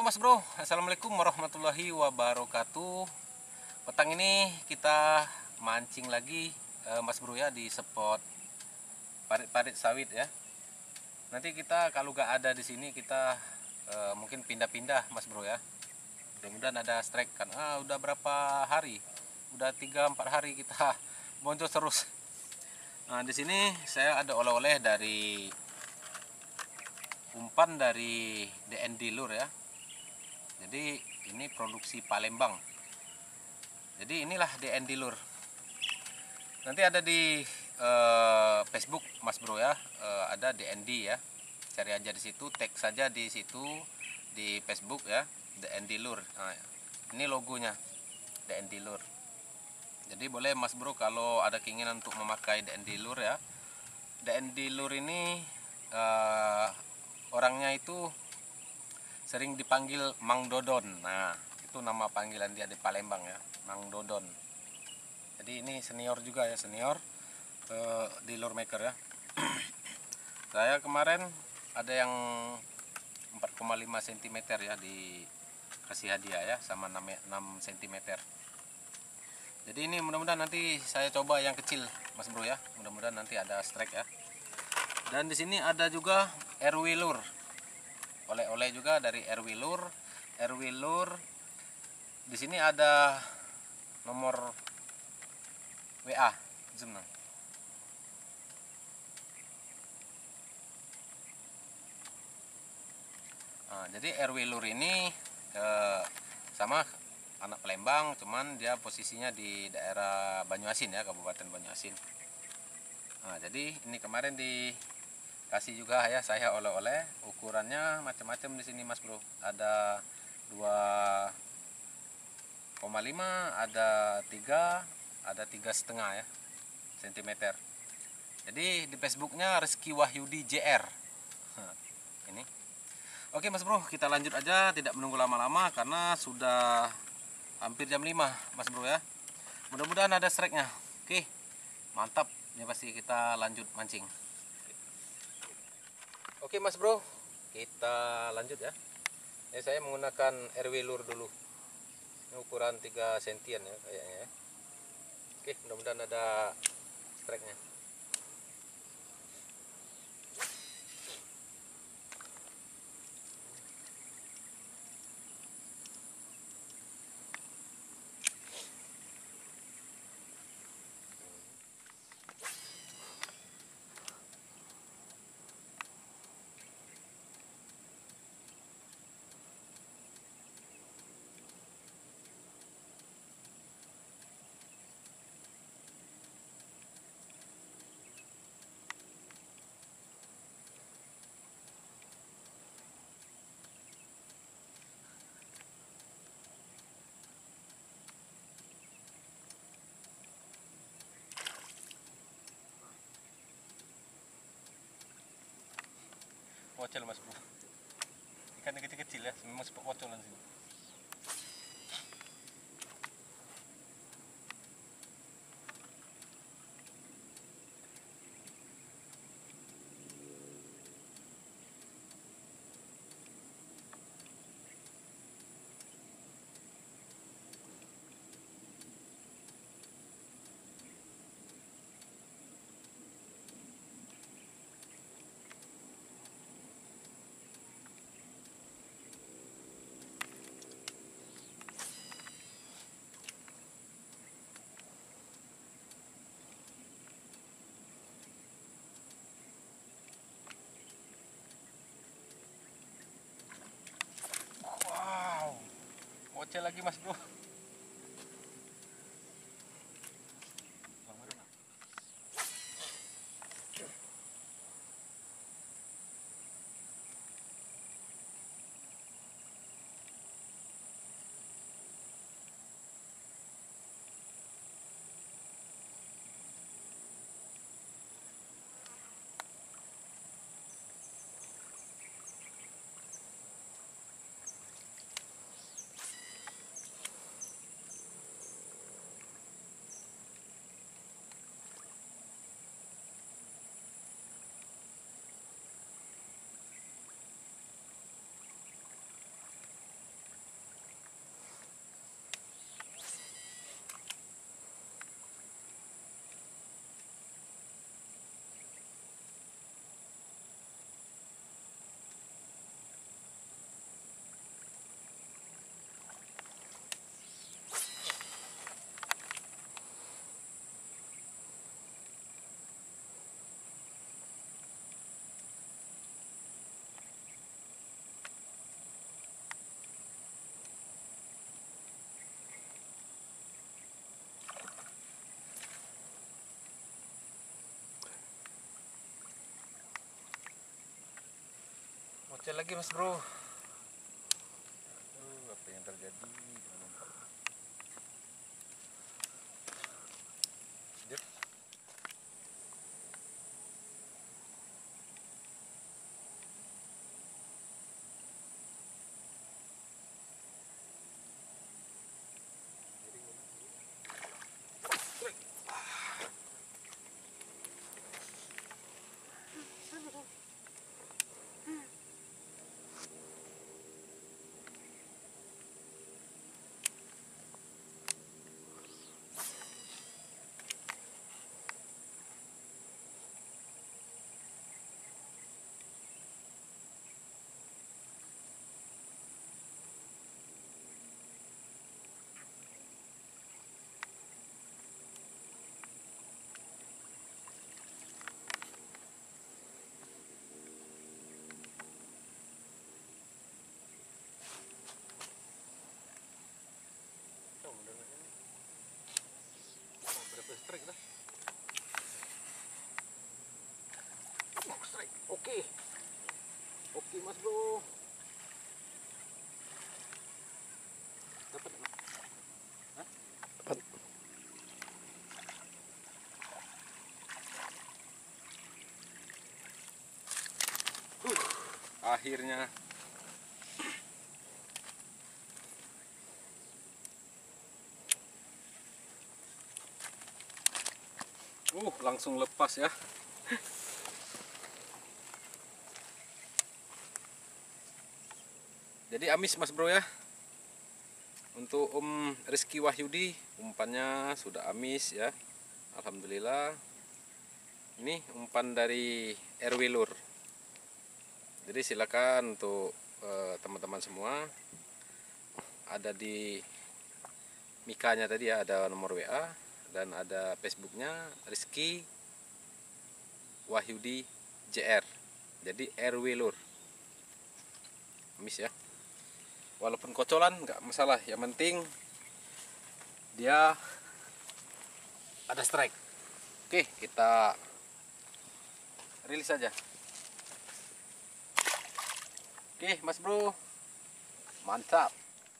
Mas Bro, Assalamualaikum warahmatullahi wabarakatuh. Petang ini kita mancing lagi Mas Bro ya, di spot parit-parit sawit ya. Nanti kita kalau gak ada di sini kita mungkin pindah-pindah Mas Bro ya. Mudah-mudahan ada strike kan. Udah berapa hari? Udah 3-4 hari kita boncos terus. Nah, di sini saya ada oleh-oleh dari umpan dari DND Lure ya. Jadi ini produksi Palembang. Jadi inilah DND Lure. Nanti ada di Facebook Mas Bro ya, ada DND ya. Cari aja di situ, tag saja di situ di Facebook ya, DND Lure. Nah, ini logonya DND Lure. Jadi boleh Mas Bro kalau ada keinginan untuk memakai DND Lure ya. DND Lure ini orangnya itu sering dipanggil Mang Dodon. Nah, itu nama panggilan dia di Palembang ya, Mang Dodon. Jadi ini senior juga ya, senior di lure maker ya. Saya kemarin ada yang 4,5 cm ya, dikasih hadiah ya, sama 6 cm. Jadi ini mudah-mudahan nanti saya coba yang kecil Mas Bro ya, mudah-mudahan nanti ada strike ya. Dan di sini ada juga RW Lure. Oleh-oleh juga dari RW Lure. RW Lure. Di sini ada nomor WA. Zoom. Nah, jadi RW Lure ini sama anak Palembang, cuman dia posisinya di daerah Banyuasin ya, Kabupaten Banyuasin. Nah, jadi ini kemarin dikasih juga ya saya oleh-oleh. Ukurannya macam-macam di sini Mas Bro. Ada 2,5, ada 3, ada 3,5 ya cm. Jadi di Facebooknya Rizky Wahyudi JR. Ini. Oke Mas Bro, kita lanjut aja, tidak menunggu lama-lama karena sudah hampir jam 5 Mas Bro ya. Mudah-mudahan ada strike-nya. Oke, mantap. Ini pasti kita lanjut mancing. Oke Mas Bro, kita lanjut ya. Ini saya menggunakan RW Lure dulu. Ini ukuran 3 sentian ya kayaknya ya. Oke, mudah-mudahan ada strike-nya. Wocel Mas Bro, ikan kecil-kecil ya, memang spot wocolan sini. Wow, wocel lagi Mas Bro. Bocor lagi mas bro. Apa yang terjadi? Dip. Strike dah. Strike. Oke. Oke mas bro. Dapat enggak? Hah? Dapat. Akhirnya. Langsung lepas ya. Jadi amis mas bro ya. Untuk Rizky Wahyudi umpannya sudah amis ya. Alhamdulillah. Ini umpan dari RW Lur. Jadi silakan untuk teman-teman semua, ada di mikanya tadi ya, ada nomor WA dan ada Facebooknya Rizky Wahyudi JR. Jadi RW Lur. Amis ya. Walaupun kocolan nggak masalah, yang penting dia ada strike. Oke, kita rilis aja. Oke mas bro, mantap.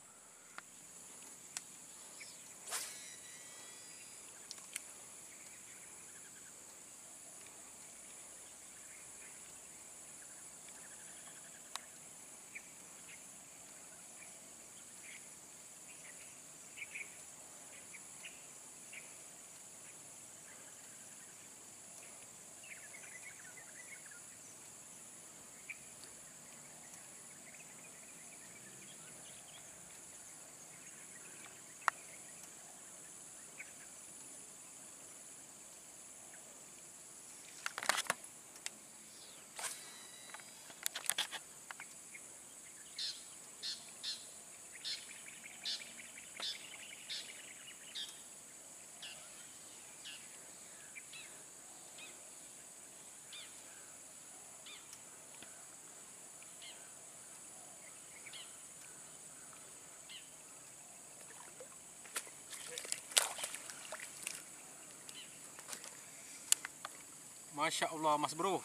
Masya Allah mas bro,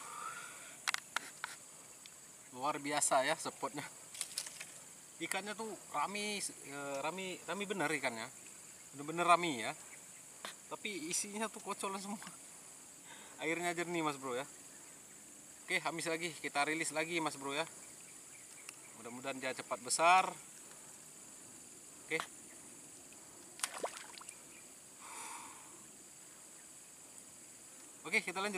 luar biasa ya spotnya. Ikannya tuh rami bener ikannya, bener-bener rami ya. Tapi isinya tuh kocolan semua. Airnya jernih mas bro ya. Oke, habis lagi, kita rilis lagi mas bro ya. Mudah-mudahan dia cepat besar. Oke. Oke, kita lanjut.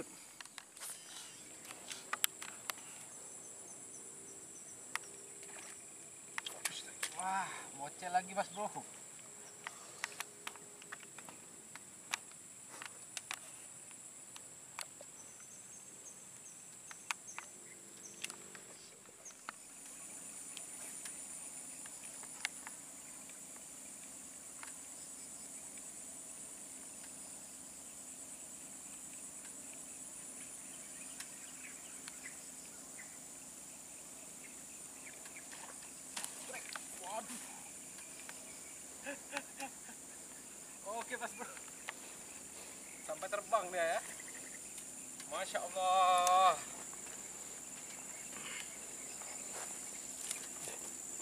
Wah, mocel lagi mas bro. Oke mas bro, sampai terbang dia ya. Masya Allah.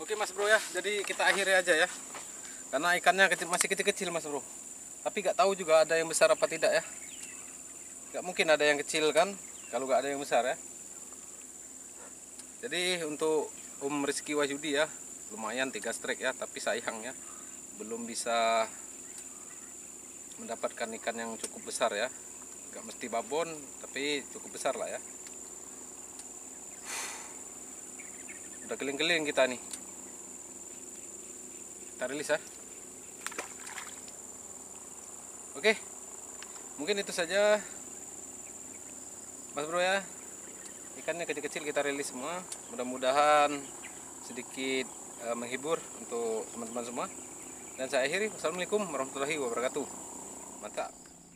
Oke Mas Bro ya, jadi kita akhiri aja ya. Karena ikannya masih kecil-kecil Mas Bro. Tapi nggak tahu juga ada yang besar apa tidak ya. Nggak mungkin ada yang kecil kan, kalau nggak ada yang besar ya. Jadi untuk Om Rizky Wahyudi ya, lumayan 3 strike ya, tapi sayang ya belum bisa mendapatkan ikan yang cukup besar ya. Nggak mesti babon, tapi cukup besar lah ya. Udah keliling-keliling kita nih. Kita rilis ya. Oke, mungkin itu saja Mas Bro ya. Ikannya kecil-kecil kita rilis semua. Mudah-mudahan sedikit menghibur untuk teman-teman semua. Dan saya akhiri. Wassalamualaikum warahmatullahi wabarakatuh. Mantap.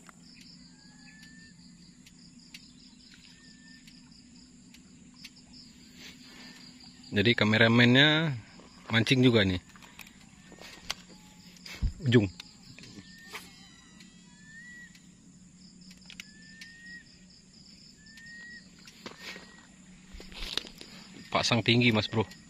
Jadi kameramennya mancing juga nih. Ujung. Pasang tinggi Mas Bro.